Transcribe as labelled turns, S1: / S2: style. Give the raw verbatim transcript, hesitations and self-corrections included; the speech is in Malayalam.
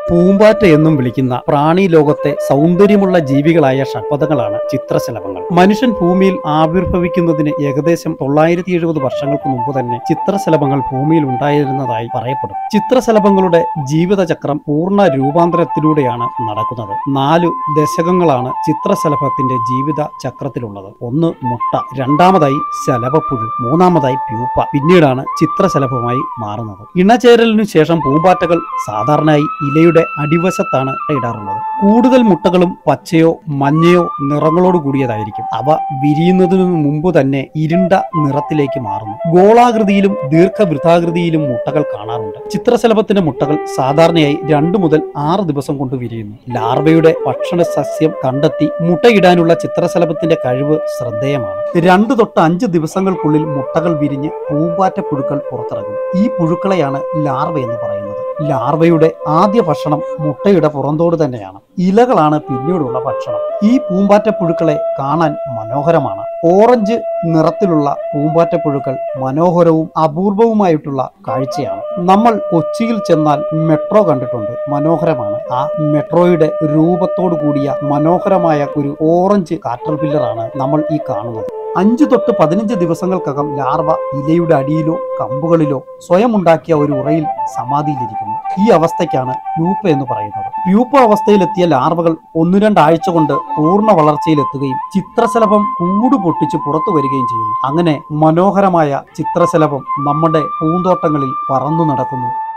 S1: പൂമ്പാറ്റ എന്നും വിളിക്കുന്ന പ്രാണി ലോകത്തെ സൗന്ദര്യമുള്ള ജീവികളായ ഷഡ്പദങ്ങളാണ് ചിത്രശലഭങ്ങൾ. മനുഷ്യൻ ഭൂമിയിൽ ആവിർഭവിക്കുന്നതിന് ഏകദേശം തൊള്ളായിരത്തി എഴുപത് വർഷങ്ങൾക്ക് മുമ്പ് തന്നെ ചിത്രശലഭങ്ങൾ ഭൂമിയിൽ ഉണ്ടായിരുന്നതായി പറയപ്പെടും. ചിത്രശലഭങ്ങളുടെ ജീവിതചക്രം പൂർണ്ണ രൂപാന്തരത്തിലൂടെയാണ് നടക്കുന്നത്. നാലു ദശകങ്ങളാണ് ചിത്രശലഭത്തിന്റെ ജീവിത ചക്രത്തിലുള്ളത്. ഒന്ന് മുട്ട, രണ്ടാമതായി ശലഭപ്പുഴു, മൂന്നാമതായി പ്യൂപ്പ, പിന്നീടാണ് ചിത്രശലഭമായി മാറുന്നത്. ഇണചേരലിനു ശേഷം പൂമ്പാറ്റകൾ സാധാരണയായി ഇലയുടെ അടിവശത്താണ് ഇടാറുള്ളത്. കൂടുതൽ മുട്ടകളും പച്ചയോ മഞ്ഞയോ നിറങ്ങളോട് കൂടിയതായിരിക്കും. അവ വിരിയുന്നതിനു മുമ്പ് തന്നെ ഇരുണ്ട നിറത്തിലേക്ക് മാറുന്നു. ഗോളാകൃതിയിലും ദീർഘവൃത്താകൃതിയിലും മുട്ടകൾ കാണാറുണ്ട്. ചിത്രശലഭത്തിന്റെ മുട്ടകൾ സാധാരണയായി രണ്ടു മുതൽ ആറ് ദിവസം കൊണ്ട് വിരിയുന്നു. ലാർവയുടെ ഭക്ഷണ സസ്യം കണ്ടെത്തി മുട്ടയിടാനുള്ള ചിത്രശലഭത്തിന്റെ കഴിവ് ശ്രദ്ധേയമാണ്. രണ്ടു തൊട്ട് അഞ്ച് ദിവസങ്ങൾക്കുള്ളിൽ മുട്ടകൾ വിരിഞ്ഞ് പൂമ്പാറ്റ പുഴുക്കൾ പുറത്തിറങ്ങും. ഈ പുഴുക്കളെയാണ് ലാർവ എന്ന് പറയുന്നത്. ലാർവയുടെ ആദ്യ ഭക്ഷണം മുട്ടയുടെ പുറന്തോട് തന്നെയാണ്. ഇലകളാണ് പിന്നീടുള്ള ഭക്ഷണം. ഈ പൂമ്പാറ്റ പുഴുക്കളെ കാണാൻ മനോഹരമാണ്. ഓറഞ്ച് നിറത്തിലുള്ള പൂമ്പാറ്റ പുഴുക്കൾ മനോഹരവും അപൂർവവുമായിട്ടുള്ള കാഴ്ചയാണ്. നമ്മൾ കൊച്ചിയിൽ ചെന്നാൽ മെട്രോ കണ്ടിട്ടുണ്ട്, മനോഹരമാണ്. ആ മെട്രോയുടെ രൂപത്തോടു കൂടിയ മനോഹരമായ ഒരു ഓറഞ്ച് കാറ്റർപില്ലറാണ് നമ്മൾ ഈ കാണുന്നത്. അഞ്ചു തൊട്ട് പതിനഞ്ച് ദിവസങ്ങൾക്കകം ലാർവ ഇലയുടെ അടിയിലോ കമ്പുകളിലോ സ്വയം ഉണ്ടാക്കിയ ഒരു ഉറയിൽ സമാധിയിലിരിക്കുന്നു. ഈ അവസ്ഥയ്ക്കാണ് പ്യൂപ്പ എന്ന് പറയുന്നത്. പ്യൂപ്പ അവസ്ഥയിലെത്തിയ ലാർവകൾ ഒന്നു രണ്ടാഴ്ച കൊണ്ട് പൂർണ്ണ വളർച്ചയിലെത്തുകയും ചിത്രശലഭം കൂട് പൊട്ടിച്ച് പുറത്തു വരികയും ചെയ്യുന്നു. അങ്ങനെ മനോഹരമായ ചിത്രശലഭം നമ്മുടെ പൂന്തോട്ടങ്ങളിൽ പറന്നു നടക്കുന്നു.